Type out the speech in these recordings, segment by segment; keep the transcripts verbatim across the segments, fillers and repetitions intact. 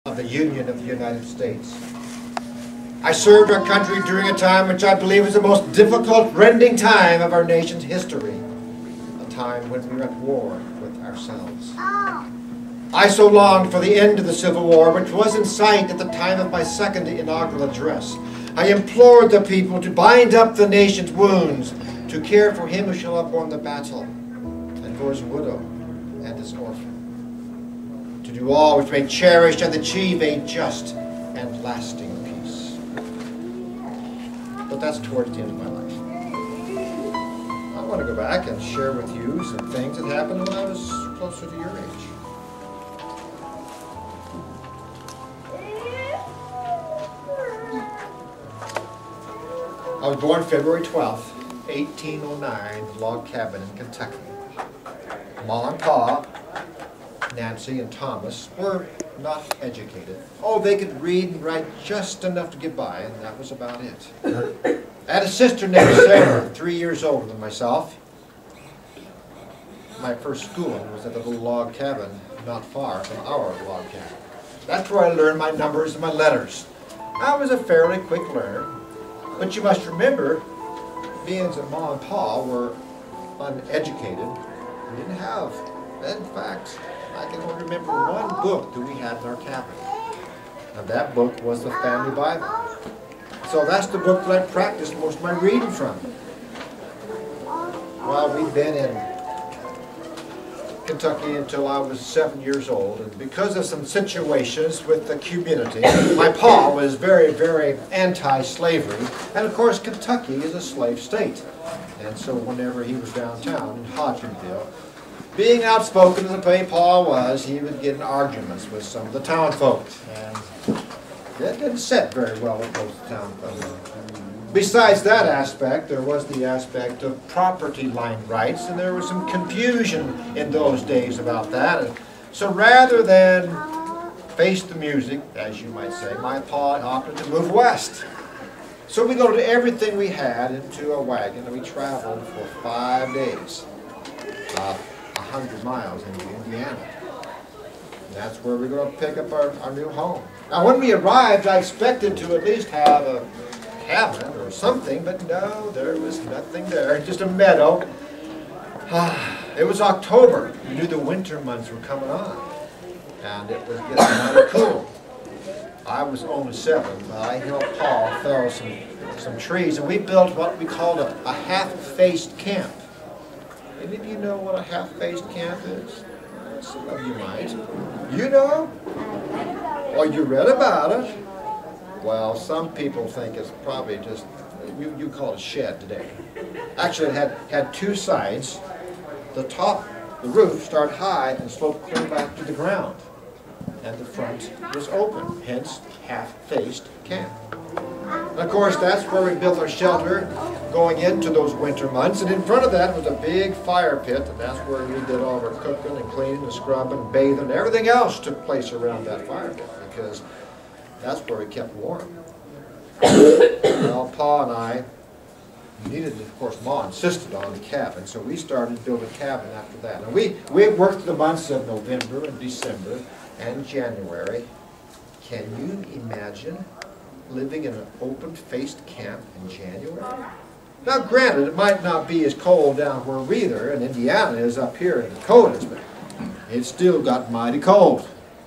of the Union of the United States. I served our country during a time which I believe was the most difficult, rending time of our nation's history, a time when we were at war with ourselves. I so longed for the end of the Civil War, which was in sight at the time of my second inaugural address. I implored the people to bind up the nation's wounds, to care for him who shall have won the battle, and for his widow and his orphan, to do all which may cherish and achieve a just and lasting peace. But that's towards the end of my life. I want to go back and share with you some things that happened when I was closer to your age. I was born February twelfth, eighteen oh nine, in a log cabin in Kentucky. Ma and Pa, Nancy and Thomas, were not educated. Oh, they could read and write just enough to get by, and that was about it. I had a sister named Sarah, three years older than myself. My first schooling was at the little log cabin not far from our log cabin. That's where I learned my numbers and my letters. I was a fairly quick learner. But you must remember, being that Ma and Pa were uneducated, we didn't have, in fact, I can only remember one book that we had in our cabin. And that book was the family Bible. So that's the book that I practiced most of my reading from. Well, we'd been in Kentucky until I was seven years old, and because of some situations with the community, my pa was very, very anti-slavery, and of course Kentucky is a slave state. And so whenever he was downtown in Hodgenville, being outspoken as the way Pa was, he would get in arguments with some of the town folks, and that didn't sit very well with those town folks. Besides that aspect, there was the aspect of property line rights, and there was some confusion in those days about that. And so rather than face the music, as you might say, my pa opted to move west. So we loaded everything we had into a wagon, and we traveled for five days, uh, a hundred miles into Indiana. And that's where we're going to pick up our, our new home. Now when we arrived, I expected to at least have a cabin or something, but no, there was nothing there, just a meadow. It was October. We knew the winter months were coming on, and it was getting kind of cool. I was only seven, but I helped Pa fell some, some trees, and we built what we called a, a half-faced camp. Any of you know what a half-faced camp is? Some of you might. You know? Well, you read about it. Well, some people think it's probably just, you, you call it a shed today. Actually, it had, had two sides. The top, the roof, started high and sloped clear back to the ground. And the front was open, hence half-faced camp. And of course, that's where we built our shelter going into those winter months. And in front of that was a big fire pit, and that's where we did all of our cooking and cleaning and scrubbing and bathing. And everything else took place around that fire pit, because that's where we kept warm. Well, Pa and I needed, of course, Ma insisted on the cabin, so we started building a cabin after that. And we, we worked the months of November and December and January. Can you imagine living in an open-faced camp in January? Now, granted, it might not be as cold down where we are in Indiana is up here in the Dakotas, but it still got mighty cold.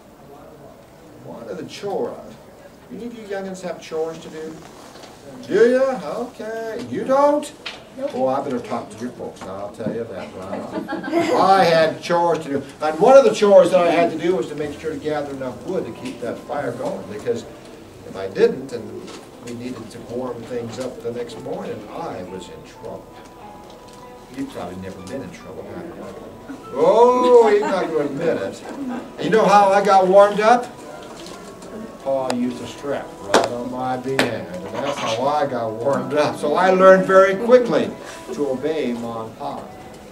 What are the chores? Any of you youngins have chores to do? Do you? Okay. You don't? Nope. Oh, I better talk to your folks now, I'll tell you that right off. I had chores to do. And one of the chores that I had to do was to make sure to gather enough wood to keep that fire going, because if I didn't and we needed to warm things up the next morning, I was in trouble. You've probably never been in trouble, have you? Oh, he's not going to admit it. And you know how I got warmed up? Pa used a strap right on my behind, and that's how I got warmed up. So I learned very quickly to obey Ma and Pa.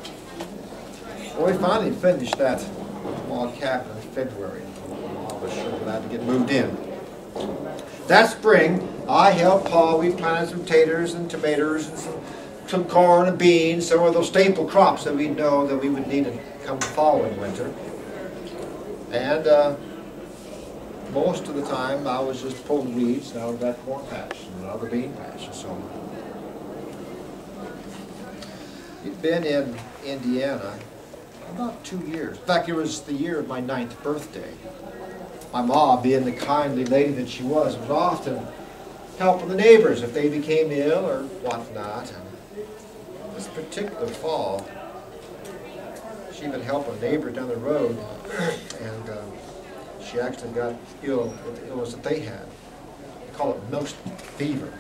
Well, we finally finished that log cabin in February. I was sure glad to get moved in. That spring, I helped Pa. We planted some taters and tomatoes and some, some corn and beans, some of those staple crops that we know that we would need to come the following winter. And uh, most of the time I was just pulling weeds out of that corn patch and another bean patch and so on. We'd been in Indiana about two years. In fact, it was the year of my ninth birthday. My mom, being the kindly lady that she was, was often helping the neighbors if they became ill or whatnot. And this particular fall, she'd been helping a neighbor down the road, and um, she actually got ill with the illness that they had. They call it milk fever.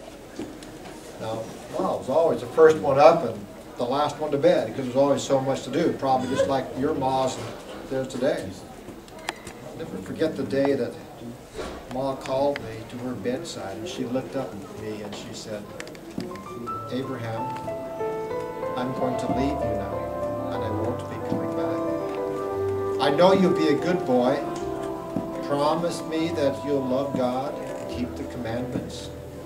Now, Mom was always the first one up and the last one to bed because there was always so much to do, probably just like your ma's and theirs today. I'll never forget the day that Ma called me to her bedside and she looked up at me and she said, "Abraham, I'm going to leave you now and I won't be coming back. I know you'll be a good boy. Promise me that you'll love God and keep the commandments."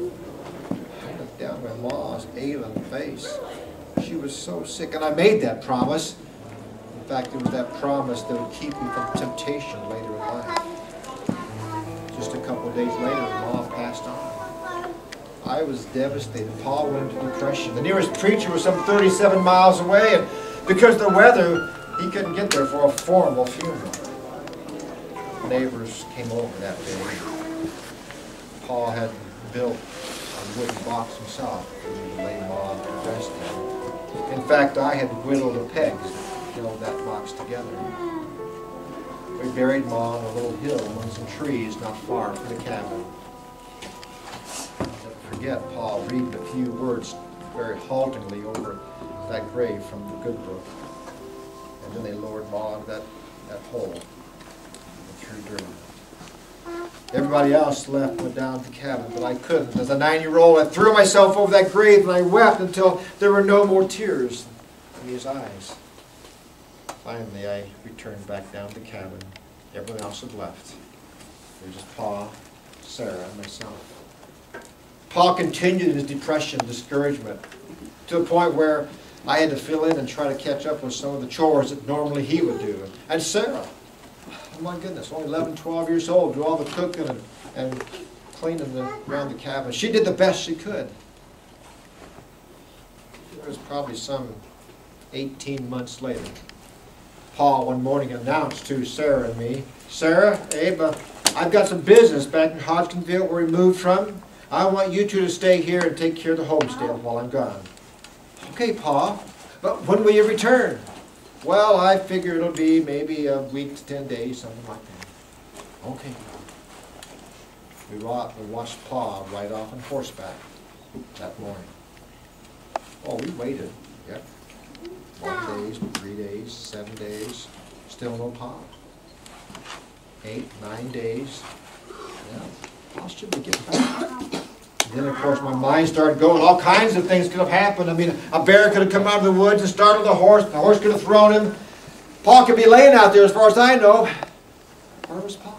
I looked down at my Ma's ailing face. She was so sick, and I made that promise. In fact, it was that promise that would keep me from temptation later in life. Just a couple of days later, Mom passed on. I was devastated. Paul went into depression. The nearest preacher was some thirty-seven miles away, and because of the weather, he couldn't get there for a formal funeral. Neighbors came over that day. Paul had built a wooden box himself for me to lay Mom to rest in. In fact, I had whittled the pegs to build that box together. We buried Ma on a little hill among some trees not far from the cabin. I'll never forget Paul reading a few words very haltingly over that grave from the good book. And then they lowered Ma into that, that hole and threw dirt. Everybody else left, went down to the cabin, but I couldn't. As a nine-year-old, I threw myself over that grave and I wept until there were no more tears in his eyes. Finally, I returned back down to the cabin. Everyone else had left. There was just Pa, Sarah, and myself. Pa continued his depression, discouragement, to the point where I had to fill in and try to catch up with some of the chores that normally he would do. And Sarah, oh my goodness, only eleven, twelve years old, do all the cooking and, and cleaning the, around the cabin. She did the best she could. It was probably some eighteen months later. Paul one morning announced to Sarah and me, "Sarah, Abe, uh, I've got some business back in Hodgsonville where we moved from. I want you two to stay here and take care of the homestead while I'm gone." "Okay, Pa, but when will you return?" "Well, I figure it'll be maybe a week to ten days, something like that." "Okay." We watched Pa ride off on horseback that morning. Oh, we waited. Yep. One days, three days, seven days, still no Pa. Eight, nine days. Yeah, Pa should be getting back. Then, of course, my mind started going. All kinds of things could have happened. I mean, a bear could have come out of the woods and startled the horse. The horse could have thrown him. Pa could be laying out there, as far as I know. Where was Pa?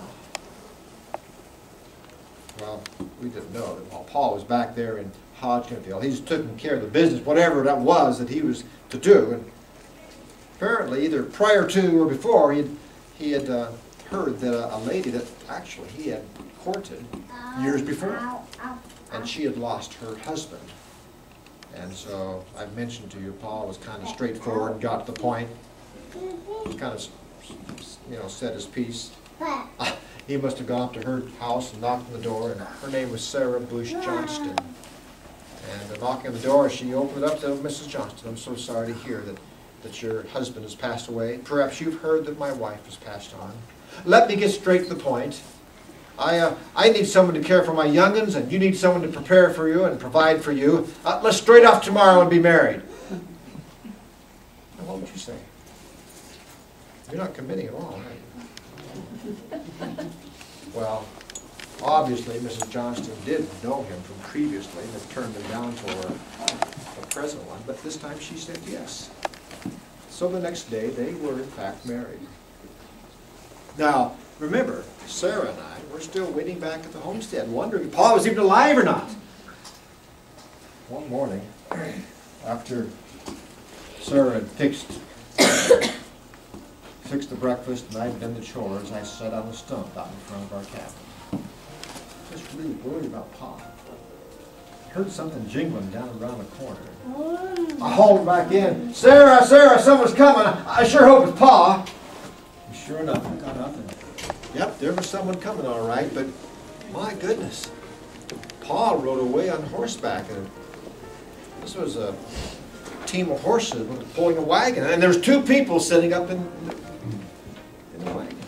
Well, we didn't know that while Pa was back there in Hodgsonville, he was taking care of the business, whatever that was that he was to do. And apparently, either prior to or before, he had, he had uh, heard that a, a lady that actually he had courted years before, and she had lost her husband. And so I mentioned to you, Paul was kind of straightforward and got to the point. He kind of, you know, said his piece. Uh, he must have gone up to her house and knocked on the door, and her name was Sarah Bush Johnston. And uh, knocking on the door, she opened it up to Missus Johnston. "I'm so sorry to hear that, that your husband has passed away. Perhaps you've heard that my wife has passed on. Let me get straight to the point. I, uh, I need someone to care for my young'uns, and you need someone to prepare for you and provide for you. Uh, let's straight off tomorrow and be married." Now, what would you say? You're not committing at all, are you? Well, obviously, Missus Johnston did know him from previously and had turned him down for the present one, but this time she said yes. So the next day, they were in fact married. Now, remember, Sarah and I were still waiting back at the homestead, wondering if Paul was even alive or not. One morning, after Sarah had fixed fixed the breakfast, and I'd done the chores, I sat on a stump out in front of our cabin. Just really worried about Pa. Heard something jingling down around the corner. I hauled back in. Sarah, Sarah, someone's coming. I sure hope it's Pa. And sure enough, I got up and, yep, there was someone coming all right, but my goodness, Pa rode away on horseback, and this was a team of horses pulling a wagon, and there was two people sitting up in the, in the wagon.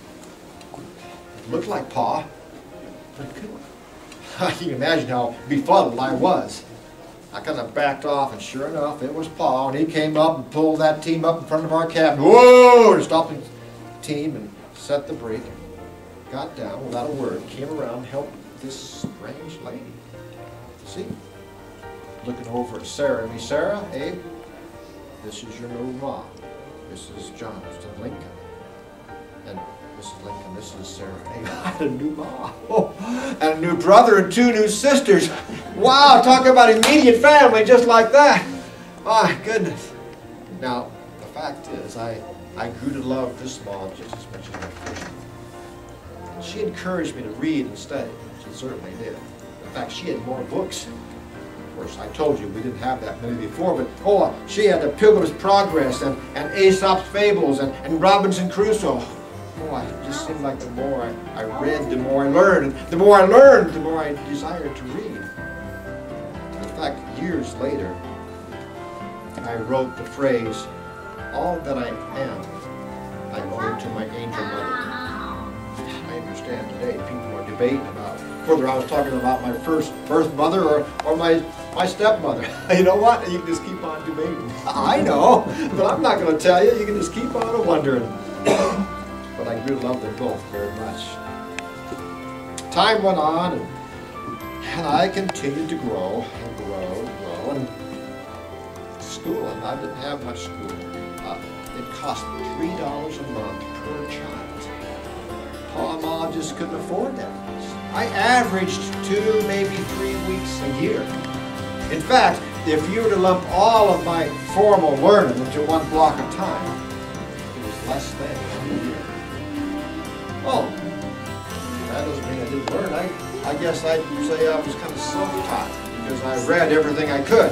It looked like Pa, but it couldn't. I can imagine how befuddled I was. I kind of backed off, and sure enough, it was Pa, and he came up and pulled that team up in front of our cabin. Whoa! And stopped the team and set the brake, and got down without a word, came around and helped this strange lady. See? Looking over at Sarah and me, Sarah, Abe, this is your new mom. This is Johnston Lincoln. And Missus Lincoln, this is Sarah. Hey, I had a new mom. Oh, and a new brother and two new sisters. Wow, talk about immediate family just like that. My goodness. Now, the fact is, I, I grew to love this mom just as much as my first one. She encouraged me to read and study. She certainly did. In fact, she had more books. Of course, I told you we didn't have that many before, but oh, she had the Pilgrim's Progress and, and Aesop's Fables and, and Robinson Crusoe. Oh, it just seemed like the more I, I read, the more I learned. And the more I learned, the more I desired to read. In fact, years later, I wrote the phrase, all that I am, I owe to my angel mother. I understand today people are debating about whether I was talking about my first birth mother or, or my, my stepmother. You know what? You can just keep on debating. I know, but I'm not going to tell you. You can just keep on wondering. But I do love them both very much. Time went on, and, and I continued to grow and grow and grow. And school, and I didn't have much school. Uh, it cost three dollars a month per child. Pa and Ma just couldn't afford that much. I averaged two, maybe three weeks a year. In fact, if you were to lump all of my formal learning into one block of time, it was less than a year. Oh, that doesn't mean I didn't learn. I, I guess I'd say I was kind of self-taught because I read everything I could.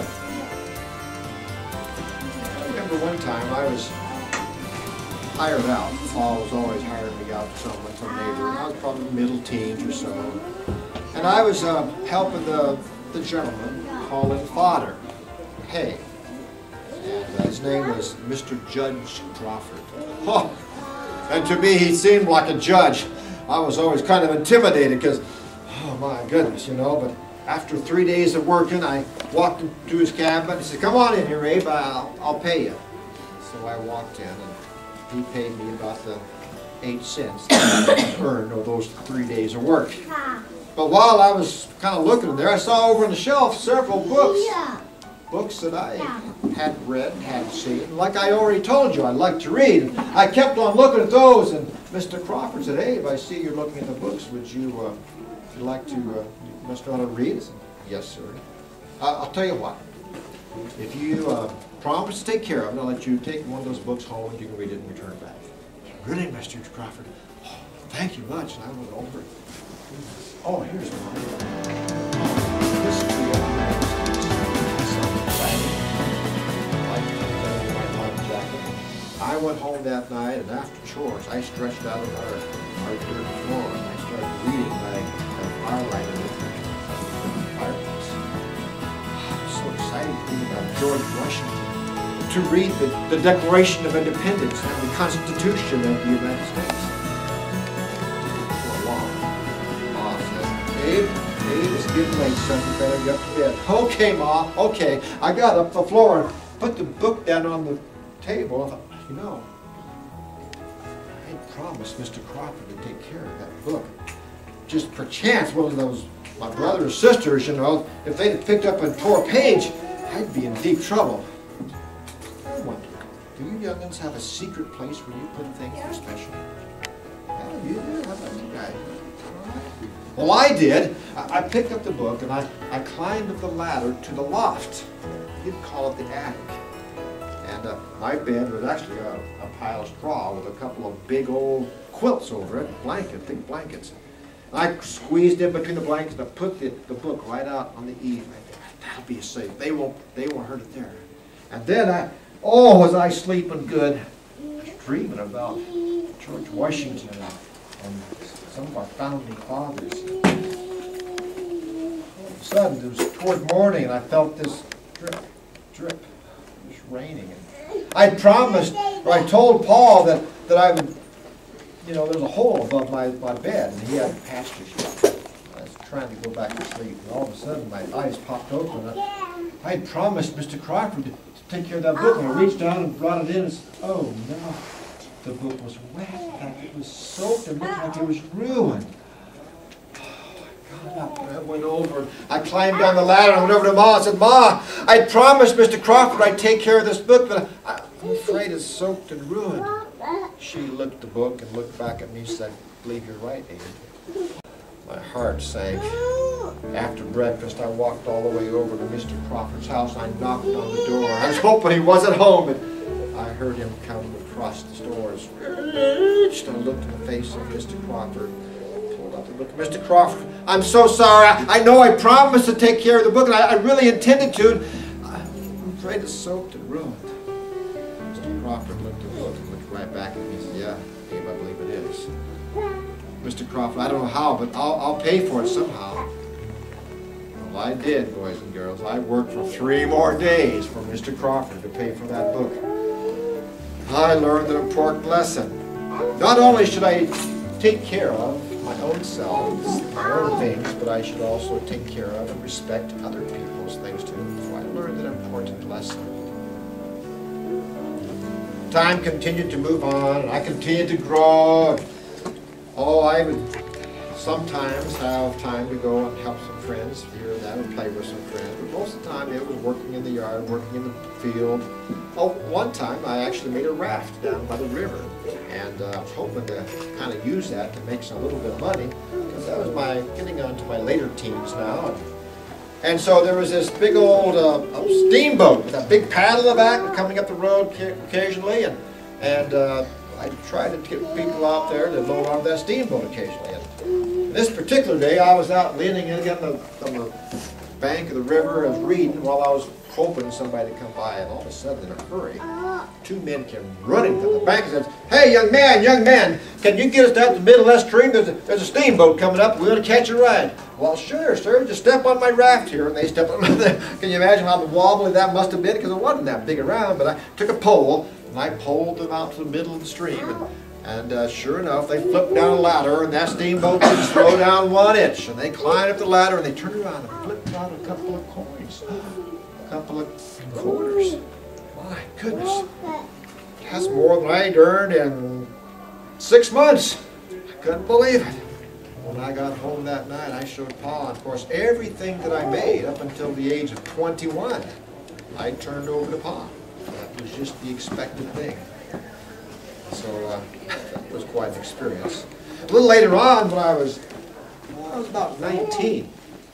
I remember one time I was hired out. Pa was always hiring me out to someone, some neighbor. I was probably middle teens or so. And I was uh, helping the, the gentleman hauling fodder, hay. And uh, his name was Mister Judge Crawford. Oh, and to me, he seemed like a judge. I was always kind of intimidated because, oh my goodness, you know, but after three days of working, I walked into his cabin and he said, come on in here, Abe, I'll, I'll pay you. So I walked in and he paid me about the eight cents that I earned over those three days of work. But while I was kind of looking there, I saw over on the shelf several books. Books that I hadn't read and hadn't seen. Like I already told you, I like to read. And I kept on looking at those, and Mister Crawford said, Abe, I see you're looking at the books. Would you uh, would you like to, uh, you must want to read? I said, yes, sir. Uh, I'll tell you what. If you uh, promise to take care of it, I'll let you take one of those books home and you can read it and return it back. Really, Mister Crawford? Oh, thank you much. And I went over it. Oh, here's one. Oh, history of the United States. I went home that night, and after chores, I stretched out on our, our dirt floor, and I started reading my firelight in the fireplace. I was so excited to read about George Washington, to read the, the Declaration of Independence and the Constitution of the United States. For a while, Ma said, Abe, Abe, it's getting late, son, you better get up to bed. Okay, Ma, okay. I got up the floor and put the book down on the table. I thought, you know, I had promised Mister Crawford to take care of that book. Just perchance one of those, my brothers or sisters, you know, if they'd have picked up and tore a page, I'd be in deep trouble. I wonder, do you youngins have a secret place where you put things that are special? Well, you do. How about you guys? Well, I did. I, I picked up the book and I, I climbed up the ladder to the loft. You'd call it the attic. And And uh, my bed was actually a, a pile of straw with a couple of big old quilts over it, blankets, big blankets. I squeezed in between the blankets and I put the, the book right out on the eave. That'll be safe. They won't, they won't hurt it there. And then I, oh, was I sleeping good, dreaming about George Washington and some of our founding fathers. All of a sudden, it was toward morning, and I felt this drip, drip. It was raining. And I promised, or I told Paul that, that I would, you know, there's a hole above my, my bed, and he hadn't passed it yet. I was trying to go back to sleep, and all of a sudden, my eyes popped open. I, I had promised Mister Crawford to, to take care of that book, and I reached down and brought it in, and said, oh, no. The book was wet, and it was soaked, and looked like it was ruined. Oh, I got up and I went over. I climbed down the ladder and went over to Ma and said, Ma, I promised Mister Crawford I'd take care of this book, but I, I'm afraid it's soaked and ruined. She looked at the book and looked back at me and said, I believe you're right, Abe. My heart sank. After breakfast, I walked all the way over to Mister Crawford's house, and I knocked on the door. I was hoping he wasn't home, but I heard him come across the stores. I looked in the face of Mister Crawford. Pulled out the book. Mister Crawford, I'm so sorry. I, I know I promised to take care of the book, and I, I really intended to. I'm afraid it's soaked and ruined. Mister Crawford looked at the book and looked right back at me and said, yeah, Abe, I believe it is. Mister Crawford, I don't know how, but I'll, I'll pay for it somehow. Well, I did, boys and girls. I worked for three more days for Mister Crawford to pay for that book. I learned an important lesson. Not only should I take care of my own selves, my own things, but I should also take care of and respect other people's things too. So I learned an important lesson. Time continued to move on, and I continued to grow. Oh, I would sometimes have time to go and help some friends here and there and play with some friends, but most of the time it was working in the yard, working in the field. Oh, one time I actually made a raft down by the river, and uh, I was hoping to kind of use that to make some little bit of money, because that was my getting on to my later teens now. And, and so there was this big old uh, steamboat with a big paddle in the back coming up the road occasionally, and and uh, I tried to get people out there to load on that steamboat occasionally. And this particular day, I was out leaning in on the, on the bank of the river. I was reading while I was hoping somebody to come by, and all of a sudden, in a hurry, two men came running to the bank and said, "Hey, young man, young man, can you get us down to the middle of that stream? There's a, there's a steamboat coming up. We're going to catch a ride." "Well, sure, sir. Just step on my raft here." And they stepped on the, can you imagine how wobbly that must have been? Because it wasn't that big around, but I took a pole, and I poled them out to the middle of the stream. And, and uh, sure enough, they flipped down a ladder, and that steamboat didn't slow down one inch. And they climbed up the ladder, and they turned around and flipped out a couple of coins, a couple of quarters. My goodness. That's more than I'd earned in six months. I couldn't believe it. When I got home that night, I showed Pa, and of course, everything that I made up until the age of twenty-one, I turned over to Pa. That was just the expected thing. So uh, that was quite an experience. A little later on, when I was, well, I was about nineteen,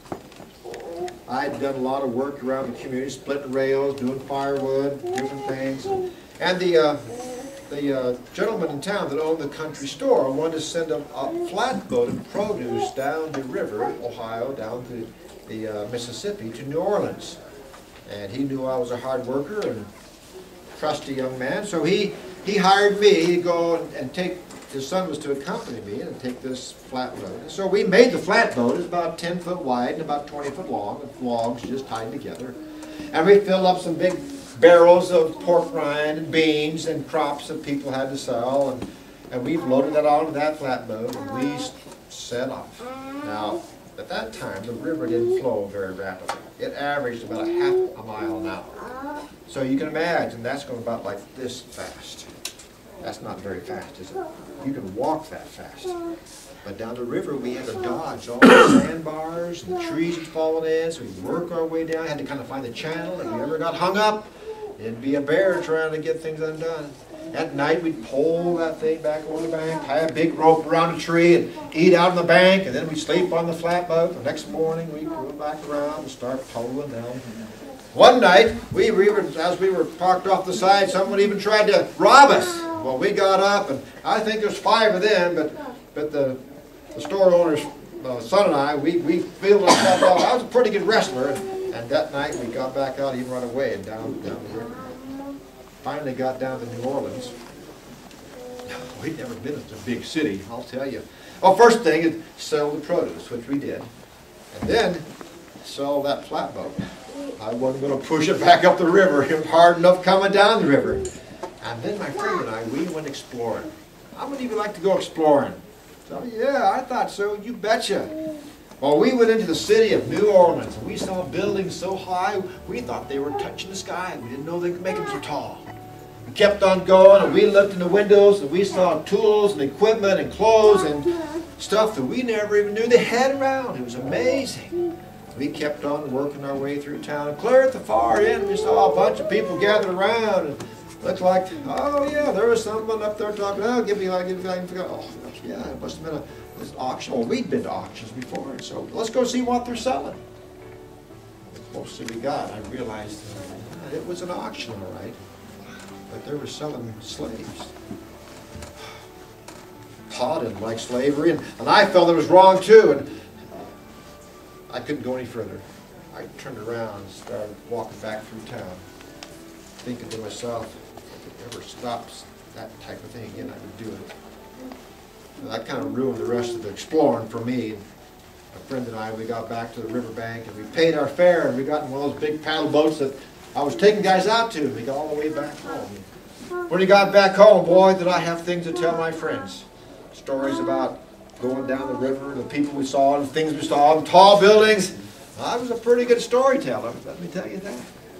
I'd done a lot of work around the community, splitting rails, doing firewood, different things. And the, uh, the uh, gentleman in town that owned the country store wanted to send a, a flatboat of produce down the river, Ohio, down to the uh, Mississippi to New Orleans. And he knew I was a hard worker and trusty young man, so he, he hired me to go and, and take, his son was to accompany me and take this flatboat. So we made the flatboat. It was about ten foot wide and about twenty foot long, with logs just tied together. And we filled up some big barrels of pork rind and beans and crops that people had to sell, and, and we loaded that onto that flatboat, and we set off. Now, at that time, the river didn't flow very rapidly. It averaged about a half a mile an hour. So you can imagine that's going about like this fast. That's not very fast, is it? You can walk that fast. But down the river, we had to dodge all the sandbars and the trees had fallen in, so we'd work our way down, had to kind of find the channel. If we ever got hung up, it'd be a bear trying to get things undone. At night, we'd pole that thing back over the bank, tie a big rope around a tree, and eat out on the bank, and then we'd sleep on the flatboat. The next morning, we'd go back around and start poling down. One night, we, we were, as we were parked off the side, someone even tried to rob us. Well, we got up, and I think there's five of them, but but the, the store owner's uh, son and I, we, we fielded ourselves off. I was a pretty good wrestler, and, and that night we got back out, even right away, and down, down the river. Finally got down to New Orleans. We'd never been to a big city, I'll tell you. Well, first thing is sell the produce, which we did, and then sell that flatboat. I wasn't going to push it back up the river. It was hard enough coming down the river. And then my friend and I, we went exploring. How many of you like to go exploring? So, yeah, I thought so. You betcha. Well, we went into the city of New Orleans, and we saw buildings so high, we thought they were touching the sky. We didn't know they could make them so tall. We kept on going, and we looked in the windows, and we saw tools and equipment and clothes and stuff that we never even knew they had around. It was amazing. We kept on working our way through town. Clear at the far end, we saw a bunch of people gathered around. And looked like, oh yeah, there was someone up there talking, oh, give me, like, give me, I forgot. Oh, yeah, it must have been a this auction. Well, we'd been to auctions before, so let's go see what they're selling. Most of we got, I realized uh, it was an auction, all right, but they were selling slaves. I didn't like slavery, and, and I felt it was wrong too, and I couldn't go any further. I turned around and started walking back through town, thinking to myself, if I could ever stop that type of thing again, I would do it. And that kind of ruined the rest of the exploring for me. My friend and I, we got back to the riverbank, and we paid our fare, and we got in one of those big paddle boats that I was taking guys out to. We got all the way back home. When we got back home, boy, did I have things to tell my friends. Stories about going down the river, the people we saw, and the things we saw, and tall buildings. I was a pretty good storyteller, let me tell you that.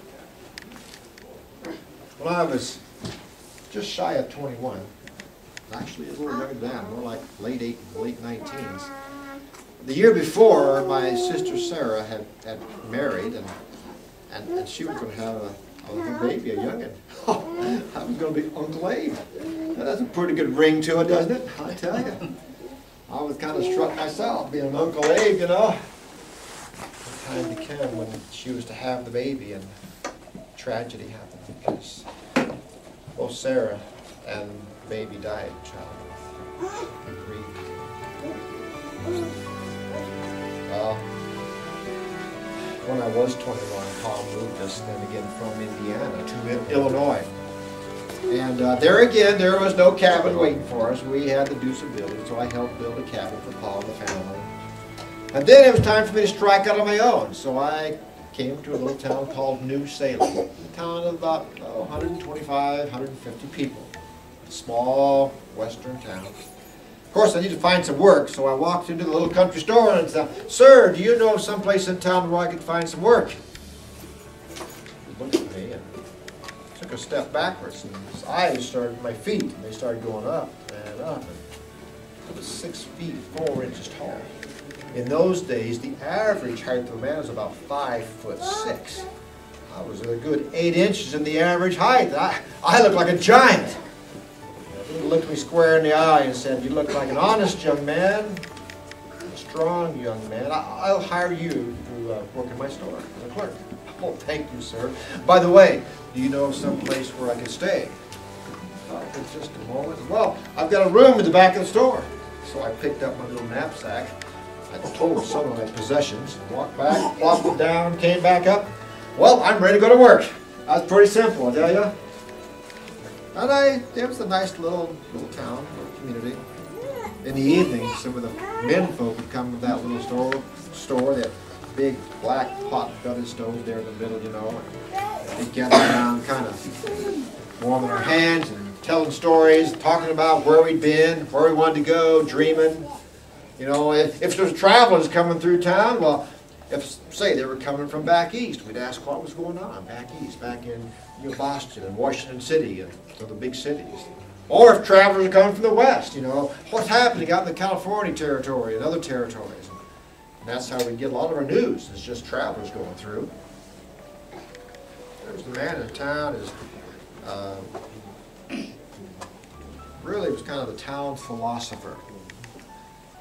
When I was just shy of twenty-one, actually a little younger than that, more like late eight, late nineteens. The year before, my sister Sarah had, had married, and, and and she was going to have a, a little baby, a youngin. Oh, I was going to be Uncle Abe. That has a pretty good ring to it, doesn't it? I tell you. I was kind of struck myself, being an Uncle Abe, you know. The time came when she was to have the baby, and tragedy happened because both Sarah and the baby died in childbirth. We grieved. Well, when I was twenty-one, Paul moved us then again from Indiana to Illinois. And uh, there again, there was no cabin waiting for us. We had to do some building, so I helped build a cabin for Paul and the family. And then it was time for me to strike out on my own, so I came to a little town called New Salem, a town of about oh, one hundred twenty-five, one hundred fifty people. A small western town. Of course, I needed to find some work, so I walked into the little country store and said, "Sir, do you know of some place in town where I could find some work?" He looked at me and took a step backwards, and his eyes started at my feet, and they started going up and up. And I was six feet four inches tall. In those days, the average height of a man was about five foot six. I was a good eight inches in the average height. I, I looked like a giant. He looked me square in the eye and said, "You look like an honest young man, a strong young man. I, I'll hire you to uh, work in my store as a clerk." "Oh, thank you, sir. By the way, do you know of some place where I could stay?" "Oh, for just a moment." "Well, I've got a room in the back of the store." So I picked up my little knapsack. I told some of my possessions, walked back, plopped it down, came back up. "Well, I'm ready to go to work." That's pretty simple, I tell you. And I, it was a nice little little town, little community. In the evening, some of the men folk would come to that little store, store, that big black pot gutted stove there in the middle, you know. And they'd gather around, kind of warming our hands and telling stories, talking about where we'd been, where we wanted to go, dreaming. You know, if, if there was travelers coming through town, well, if, say, they were coming from back east, we'd ask what was going on back east, back in you know, Boston and Washington City and so the big cities. Or if travelers are coming from the west, you know, what's happening out in the California territory and other territories. And that's how we get a lot of our news, is just travelers going through. There's the man in town, is uh, really was kind of the town philosopher.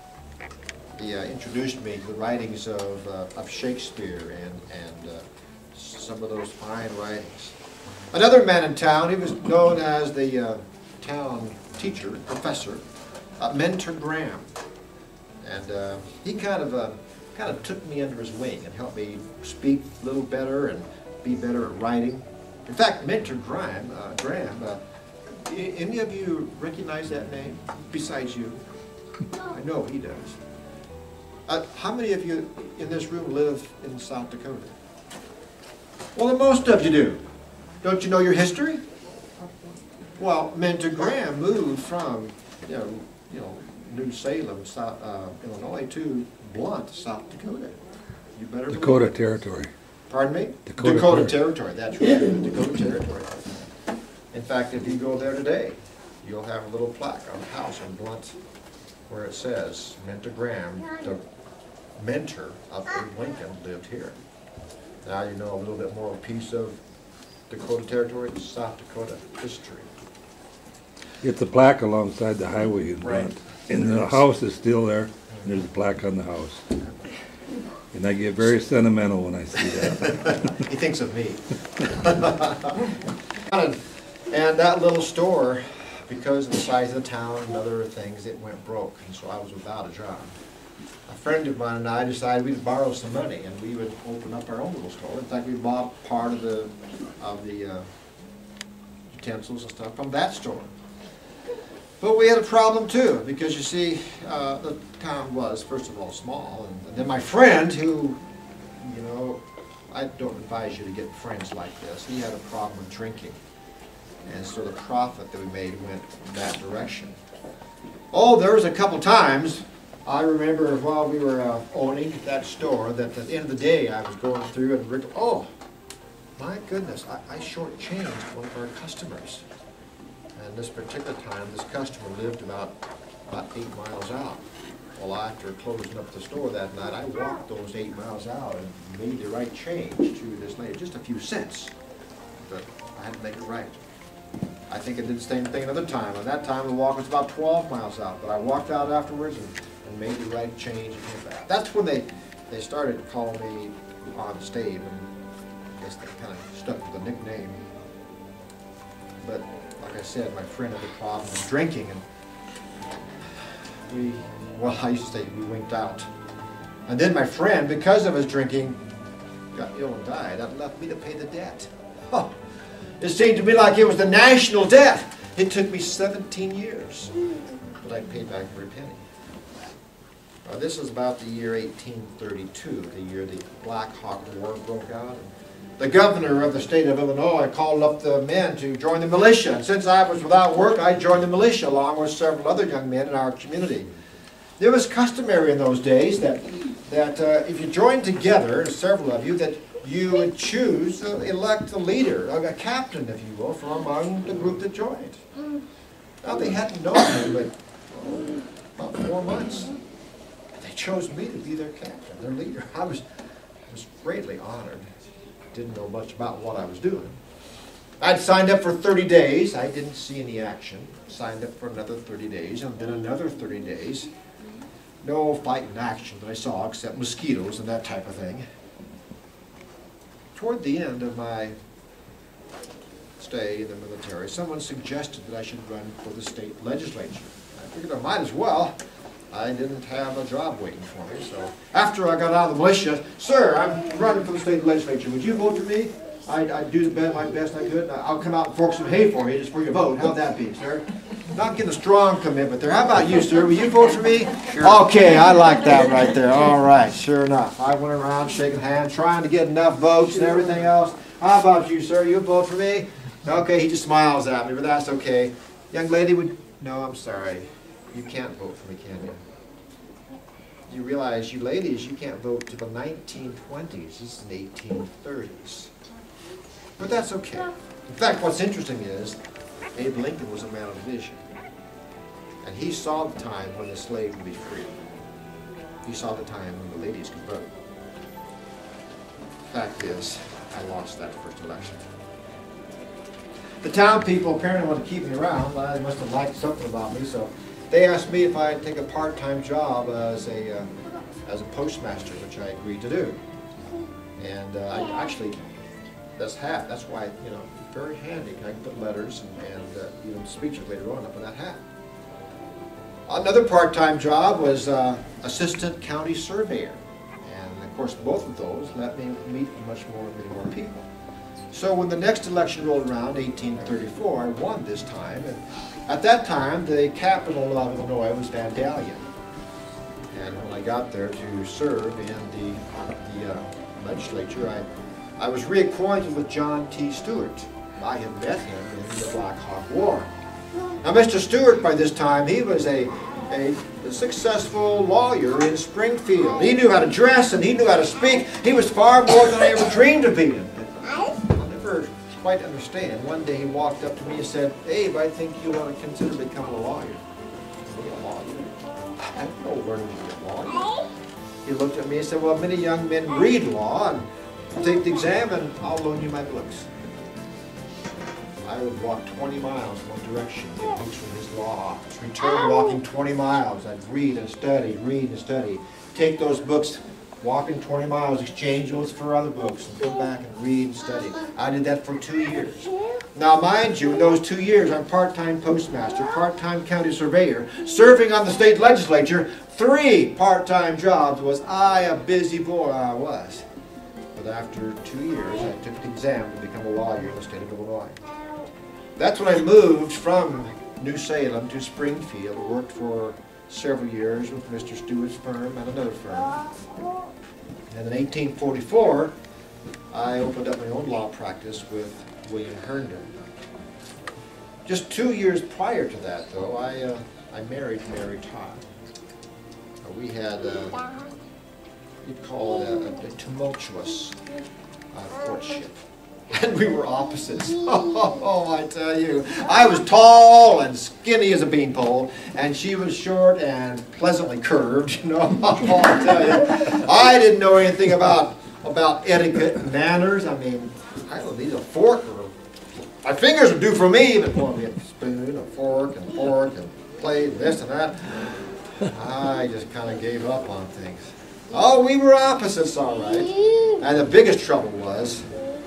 He uh, introduced me to the writings of, uh, of Shakespeare and, and uh, some of those fine writings. Another man in town, he was known as the uh, town teacher, professor, uh, Mentor Graham. And uh, he kind of, uh, kind of took me under his wing and helped me speak a little better and be better at writing. In fact, Mentor Graham, uh, Graham uh, any of you recognize that name besides you? I know he does. Uh, how many of you in this room live in South Dakota? Well, most of you do. Don't you know your history? Well, Mentor Graham moved from, you know, you know, New Salem, South, uh, Illinois, to Blunt, South Dakota. You better Dakota Territory. Pardon me? Dakota, Dakota Territory. That's right. Dakota Territory. In fact, if you go there today, you'll have a little plaque on the house in Blunt where it says, Mentor Graham, the mentor of Abe Lincoln, lived here. Now you know a little bit more of a piece of Dakota Territory, South Dakota history. It's a plaque alongside the highway in Blunt. Right. And the house is still there, and there's a plaque on the house. And I get very sentimental when I see that. He thinks of me. And that little store, because of the size of the town and other things, it went broke, and so I was without a job. A friend of mine and I decided we'd borrow some money, and we would open up our own little store. In fact, we bought part of the of the uh, utensils and stuff from that store. But we had a problem too, because you see, uh, the town was, first of all, small, and, and then my friend, who, you know, I don't advise you to get friends like this, he had a problem with drinking. And so the profit that we made went in that direction. Oh, there was a couple times, I remember while we were uh, owning that store, that at the end of the day I was going through and, Rick, oh, my goodness, I, I shortchanged one of our customers. And this particular time, this customer lived about, about eight miles out. Well, after closing up the store that night, I walked those eight miles out and made the right change to this lady, just a few cents. But I had to make it right. I think I did the same thing another time. At that time, the walk was about twelve miles out, but I walked out afterwards and, and made the right change and came back. That's when they, they started calling me Honest Abe, and I guess they kind of stuck with the nickname. But like I said, my friend had a problem with drinking, and we, well, I used to say we winked out. And then my friend, because of his drinking, got ill and died. That left me to pay the debt. Oh. It seemed to me like it was the national debt. It took me seventeen years, but I paid back every penny. Uh, this is about the year eighteen thirty-two, the year the Black Hawk War broke out. The governor of the state of Illinois called up the men to join the militia. And since I was without work, I joined the militia along with several other young men in our community. It was customary in those days that, that uh, if you joined together, several of you, that you would choose, uh, elect a leader, a captain, if you will, from among the group that joined. Now, they hadn't known me, but oh, about four months. They chose me to be their captain, their leader. I was, was greatly honored. Didn't know much about what I was doing. I'd signed up for thirty days. I didn't see any action. Signed up for another thirty days, and then another thirty days. No fight in action that I saw, except mosquitoes and that type of thing. Toward the end of my stay in the military, someone suggested that I should run for the state legislature. I figured I might as well. I didn't have a job waiting for me, so after I got out of the militia, sir, I'm running for the state legislature. Would you vote for me? I'd, I'd do the best, my best I could. I'll come out and fork some hay for you just for your vote. How'd that be, sir? Not getting a strong commitment there. How about you, sir? Will you vote for me? Sure. Okay, I like that right there. All right, sure enough. I went around shaking hands, trying to get enough votes and everything else. How about you, sir? You vote for me? Okay, he just smiles at me, but that's okay. Young lady, would... No, I'm sorry. You can't vote for me, can you? You realize, you ladies, you can't vote till the nineteen twenties. This is the eighteen thirties. But that's okay. In fact, what's interesting is, Abe Lincoln was a man of vision. And he saw the time when the slave would be free. He saw the time when the ladies could vote. Fact is, I lost that first election. The town people apparently wanted to keep me around. They must have liked something about me, so they asked me if I'd take a part-time job as a, uh, as a postmaster, which I agreed to do. And uh, I actually this hat. That's why, you know, it's very handy. I can put letters and, and uh, even speeches later on up in that hat. Another part-time job was uh, assistant county surveyor. And of course, both of those let me meet much more, many more people. So when the next election rolled around, eighteen thirty-four, I won this time. And at that time, the capital of Illinois was Vandalia. And when I got there to serve in the, the uh, legislature, I, I was reacquainted with John T. Stewart. I had met him in the Black Hawk War. Now, Mister Stewart, by this time, he was a, a, a successful lawyer in Springfield. He knew how to dress and he knew how to speak. He was far more than I ever dreamed of being. I'll never quite understand. One day he walked up to me and said, "Abe, I think you ought to consider becoming a lawyer." Be a lawyer? I don't know learning to be a lawyer. He looked at me and said, "Well, many young men read law and take the exam and I'll loan you my books." I would walk twenty miles in one direction, get books from his law office, return walking twenty miles. I'd read and study, read and study. Take those books, walking twenty miles, exchange those for other books, and come back and read and study. I did that for two years. Now, mind you, in those two years, I'm part-time postmaster, part-time county surveyor, serving on the state legislature. Three part-time jobs. Was I a busy boy? I was. But after two years, I took the exam to become a lawyer in the state of Illinois. That's when I moved from New Salem to Springfield. Worked for several years with Mister Stewart's firm and another firm. And in eighteen forty-four, I opened up my own law practice with William Herndon. Just two years prior to that, though, I, uh, I married Mary Todd. Uh, we had, uh, you'd call it a, a tumultuous uh, courtship. And we were opposites. Oh, I tell you. I was tall and skinny as a beanpole, and she was short and pleasantly curved. You know, oh, I tell you. I didn't know anything about, about etiquette and manners. I mean, I don't need a fork or my fingers would do for me, but well, we had a spoon, a fork, and fork, and plate, and this and that. I just kind of gave up on things. Oh, we were opposites, all right. And the biggest trouble was,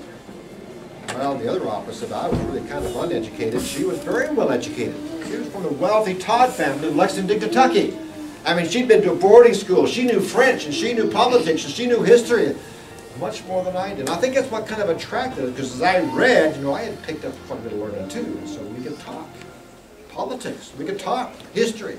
well, the other opposite, I was really kind of uneducated. She was very well educated. She was from the wealthy Todd family in Lexington, Kentucky. I mean, she'd been to a boarding school. She knew French, and she knew politics, and she knew history, much more than I did. I think that's what kind of attracted her, because as I read, you know, I had picked up quite a bit of learning too, and so we could talk politics, we could talk history.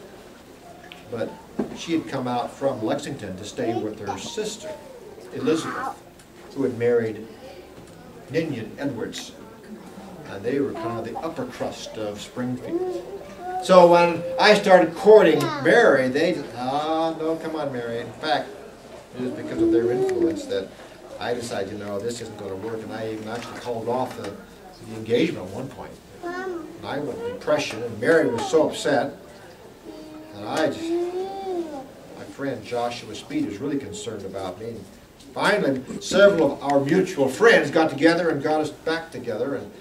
But she had come out from Lexington to stay with her sister, Elizabeth, who had married Ninian Edwards, and they were kind of the upper crust of Springfield. So when I started courting Mary, they just, ah, no, come on, Mary. In fact, it was because of their influence that I decided, you know, this isn't going to work, and I even actually called off the, the engagement at one point. And I went with depression, and Mary was so upset, and I just, my friend Joshua Speed was really concerned about me. And finally, several of our mutual friends got together and got us back together, and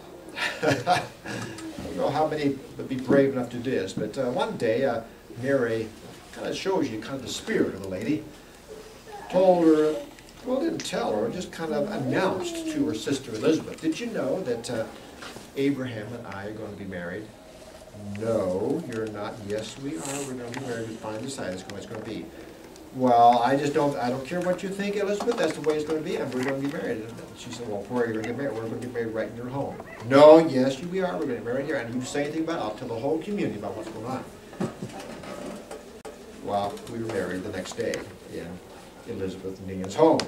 I don't know how many would be brave enough to do this, but uh, one day, uh, Mary kind of shows you kind of the spirit of the lady. Told her, well, didn't tell her, just kind of announced to her sister Elizabeth, "Did you know that uh, Abraham and I are going to be married?" "No, you're not." "Yes, we are. We're going to be married. We finally decided it's going, it's going to be." "Well, I just don't, I don't care what you think, Elizabeth. That's the way it's going to be, and we're going to be married." And she said, "Well, where are you going to get married?" "We're going to get married right in your home." "No, yes, we are. We're going to get married here. And you say anything about it, I'll tell the whole community about what's going on." Well, we were married the next day in Elizabeth and Ninian's home.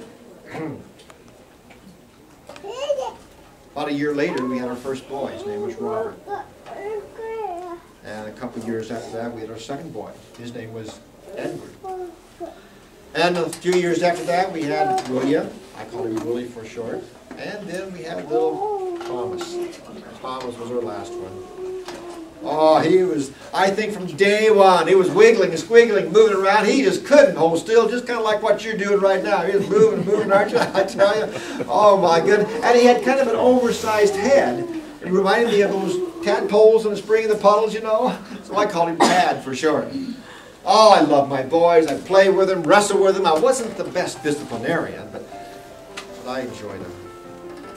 About a year later, we had our first boy. His name was Robert. And a couple of years after that, we had our second boy. His name was Edward. And a few years after that, we had William. I call him Willie for short. And then we had little Thomas. Thomas was our last one. Oh, he was, I think from day one, he was wiggling and squiggling, moving around. He just couldn't hold still, just kind of like what you're doing right now. He was moving and moving, aren't you? I tell you. Oh, my goodness. And he had kind of an oversized head. It reminded me of those tadpoles in the spring in the puddles, you know. So I called him Tad for short. Oh, I love my boys. I play with them, wrestle with them. I wasn't the best disciplinarian, but, but I enjoyed them.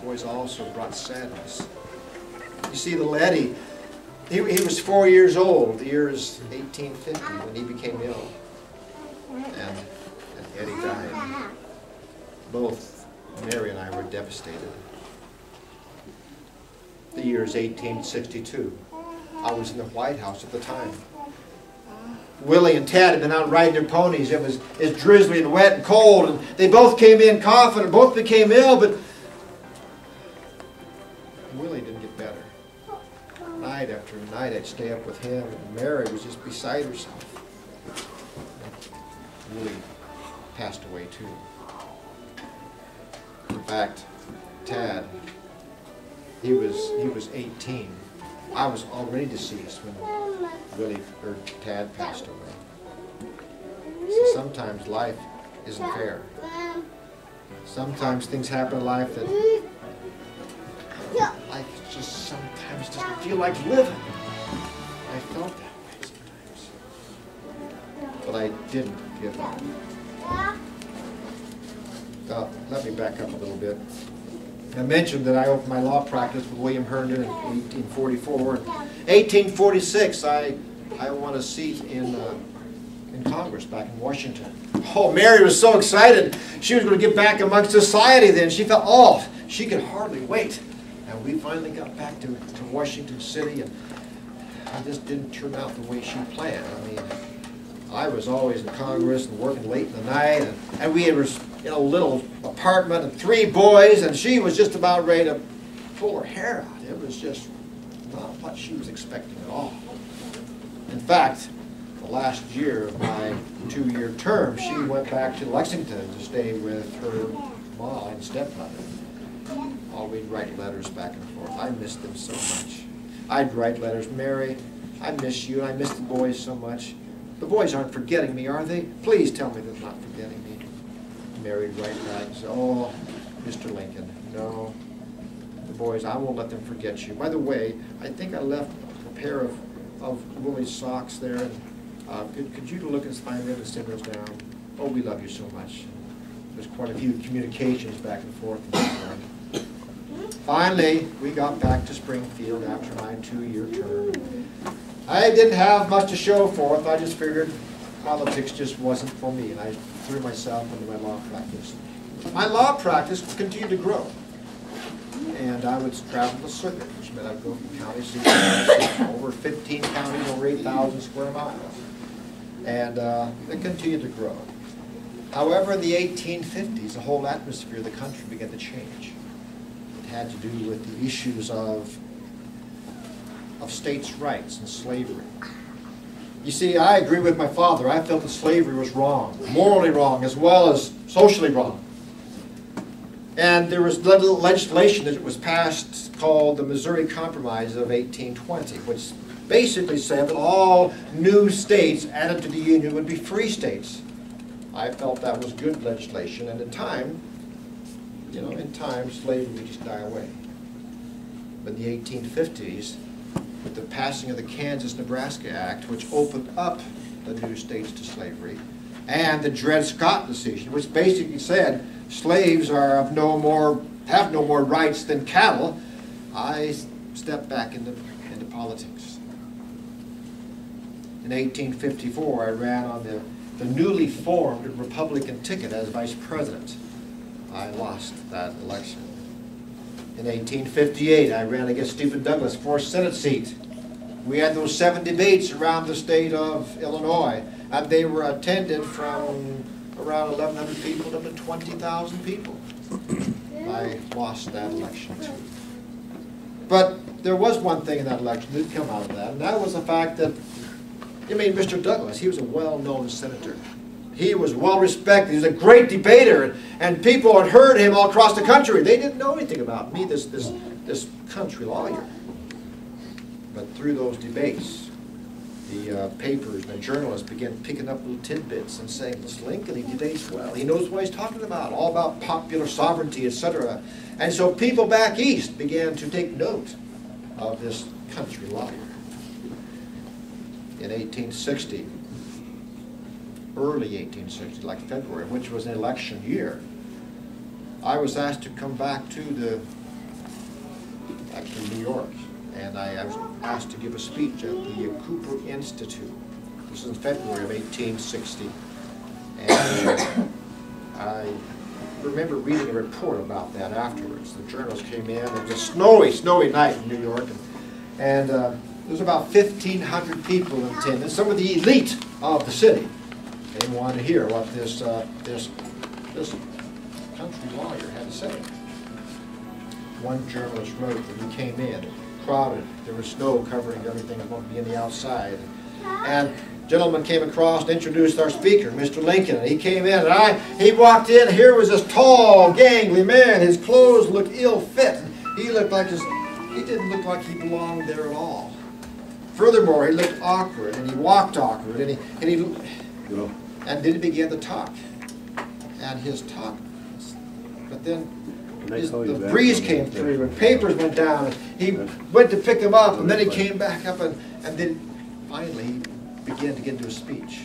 boys also brought sadness. You see, little Eddie, he, he was four years old. The year is eighteen fifty when he became ill. And, and Eddie died. Both Mary and I were devastated. The year is eighteen sixty-two. I was in the White House at the time. Willie and Tad had been out riding their ponies. It was, it was drizzly and wet and cold, and they both came in coughing and both became ill, but Willie didn't get better. Night after night I'd stay up with him, and Mary was just beside herself. Willie passed away too. In fact, Tad, he was he was eighteen. I was already deceased when Willie or Tad passed away. So sometimes life isn't fair. Sometimes things happen in life that life just sometimes doesn't feel like living. I felt that way sometimes. But I didn't give up. Uh, let me back up a little bit. I mentioned that I opened my law practice with William Herndon in eighteen forty-four. In eighteen forty-six, I, I won a seat in, uh, in Congress back in Washington. Oh, Mary was so excited. She was going to get back amongst society then. She felt, oh, she could hardly wait. And we finally got back to, to Washington City, and it just didn't turn out the way she planned. I mean, I was always in Congress and working late in the night, and, and we were in a little apartment and three boys, and she was just about ready to pull her hair out. It was just not what she was expecting at all. In fact, the last year of my two-year term, she went back to Lexington to stay with her mom and stepmother. Oh, we'd write letters back and forth. I missed them so much. I'd write letters, Mary, I miss you, I miss the boys so much. The boys aren't forgetting me, are they? Please tell me they're not forgetting me. Mary would write back and say, oh, Mister Lincoln, no. The boys, I won't let them forget you. By the way, I think I left a pair of, of Willie's socks there. And, uh, could, could you look and find them and send those down? Oh, we love you so much. There's quite a few communications back and forth. Finally, we got back to Springfield after my two-year term. I didn't have much to show for it. I just figured politics just wasn't for me, and I threw myself into my law practice. My law practice continued to grow, and I would travel the circuit, which meant I'd go from county seat to county seat, over fifteen counties, over eight thousand square miles, and uh, it continued to grow. However, in the eighteen fifties, the whole atmosphere of the country began to change. It had to do with the issues of, of states' rights and slavery. You see, I agree with my father. I felt that slavery was wrong, morally wrong, as well as socially wrong. And there was legislation that was passed called the Missouri Compromise of eighteen twenty, which basically said that all new states added to the Union would be free states. I felt that was good legislation, and in time, you know, in time, slavery would just die away. But in the eighteen fifties, with the passing of the Kansas-Nebraska Act, which opened up the new states to slavery, and the Dred Scott decision, which basically said slaves are of no more, have no more rights than cattle, I stepped back into, into politics. In eighteen fifty-four, I ran on the, the newly formed Republican ticket as vice president. I lost that election. In eighteen fifty-eight, I ran against Stephen Douglas for a Senate seat. We had those seven debates around the state of Illinois, and they were attended from around eleven hundred people to twenty thousand people. I lost that election too. But there was one thing in that election that did come out of that, and that was the fact that, I mean, Mister Douglas, he was a well-known senator. He was well-respected. He was a great debater, and people had heard him all across the country. They didn't know anything about me, this, this, this country lawyer. But through those debates, the uh, papers and the journalists began picking up little tidbits and saying, this Lincoln, he debates well. He knows what he's talking about, all about popular sovereignty, et cetera. And so people back east began to take note of this country lawyer. In eighteen sixty, early eighteen sixty, like February, which was an election year, I was asked to come back to the actually New York, and I, I was asked to give a speech at the Cooper Institute. This is in February of eighteen sixty, and uh, I remember reading a report about that afterwards. The journals came in. It was a snowy, snowy night in New York, and, and uh, there was about fifteen hundred people in attendance, some of the elite of the city. They wanted to hear what this, uh, this, this country lawyer had to say. One journalist wrote that he came in, crowded, there was snow covering everything that won't be in the outside. And a gentleman came across and introduced our speaker, Mister Lincoln, and he came in, and I, he walked in, and here was this tall, gangly man. His clothes looked ill-fit. He looked like his, he didn't look like he belonged there at all. Furthermore, he looked awkward, and he walked awkward, and he, and he, Go. and then he began to talk. And his talk, but then his, the breeze came through, and papers went down, and he went to pick them up, and then he came back up, and, and then finally he began to get into a speech.